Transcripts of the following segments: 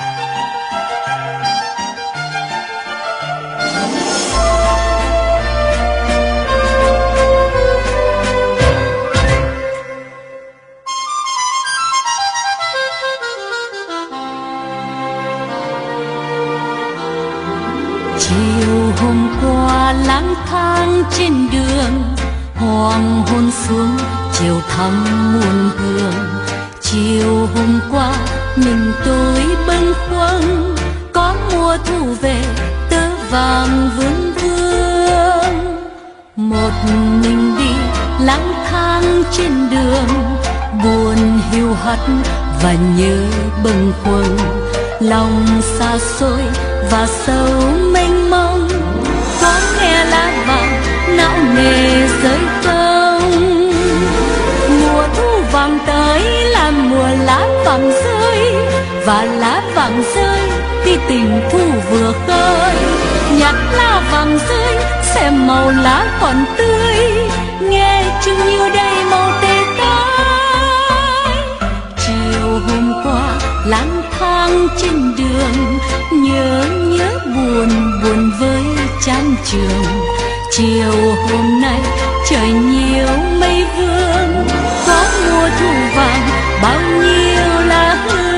Chiều hôm qua lang thang trên đường, hoàng hôn xuống chiều thăm muôn hương. Chiều hôm qua mình tôi bâng khuâng, có mùa thu về tơ vàng vương vương. Một mình đi lang thang trên đường, buồn hiu hắt và nhớ bâng khuâng. Lòng xa xôi và sâu mênh mông, có nghe lá vàng não nề rơi không. Mùa thu vàng tới là mùa lá vàng rơi, và lá vàng rơi khi tình thu vừa khơi. Nhặt lá vàng rơi xem màu lá còn tươi, nghe chừng như đây màu tê tái. Chiều hôm qua lang thang trên đường, nhớ buồn buồn với chán trường. Chiều hôm nay trời nhiều mây vương, có mùa thu vàng bao nhiêu lá hương.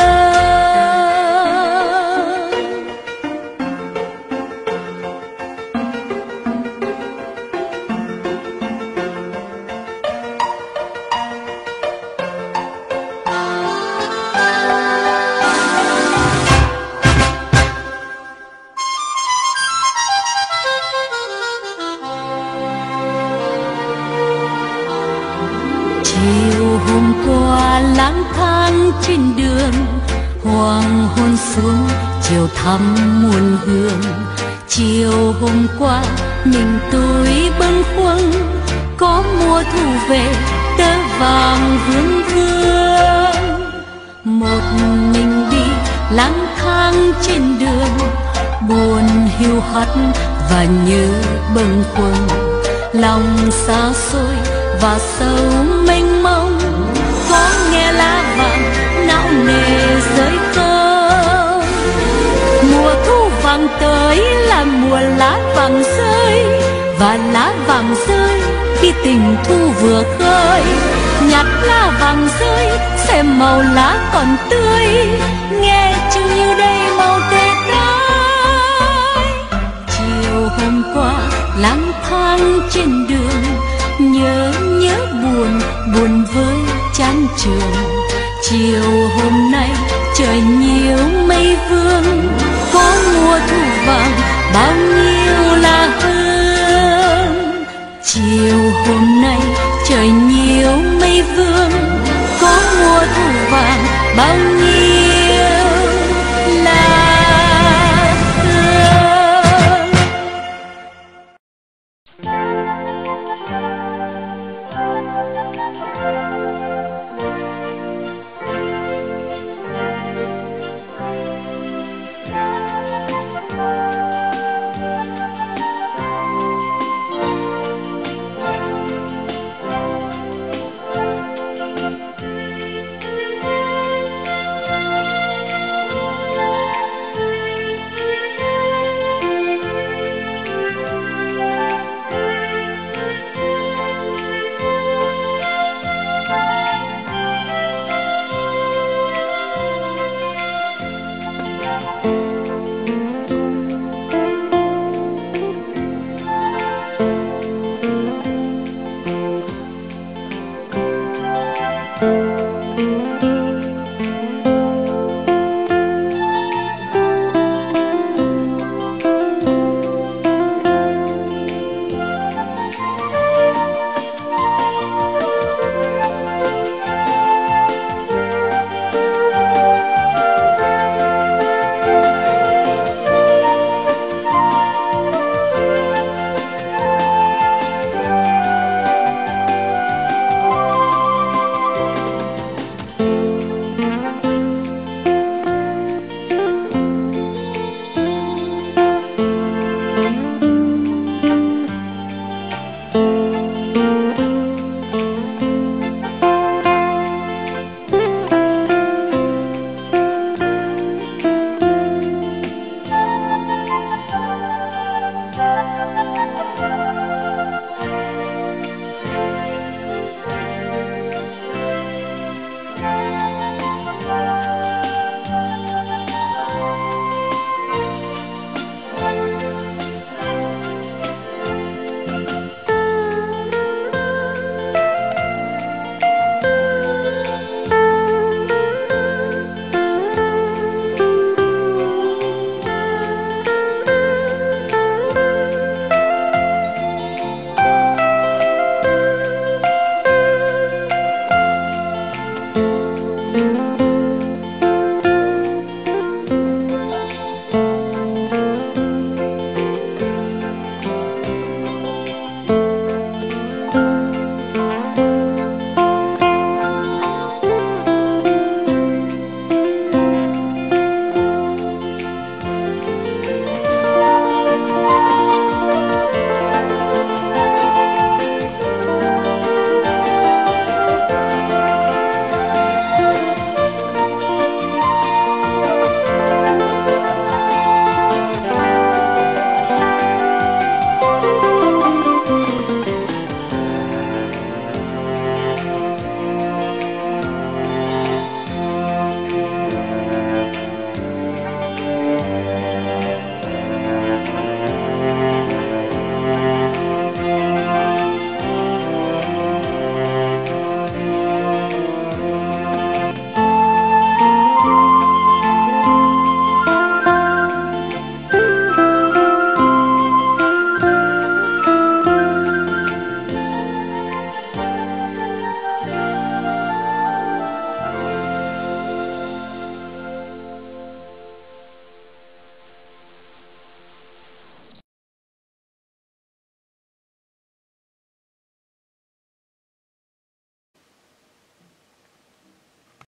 Chiều hôm qua lang thang trên đường, hoàng hôn xuống chiều thăm muôn hương. Chiều hôm qua mình tôi bâng khuâng, có mùa thu về tơ vàng vương vương. Một mình đi lang thang trên đường, buồn hiu hắt và nhớ bâng khuâng. Lòng xa xôi và sâu mênh mông, có nghe lá vàng não nề rơi không. Mùa thu vàng tới là mùa lá vàng rơi, và lá vàng rơi khi tình thu vừa khơi. Nhặt lá vàng rơi xem màu lá còn tươi, nghe chừng như đây màu tê tái. Chiều hôm qua lang thang trên đường, nhớ buồn buồn với chán trường. Chiều hôm nay trời nhiều mây vương, có mùa thu vàng bao nhiêu là hương. Chiều hôm nay trời nhiều mây vương, có mùa thu vàng bao nhiêu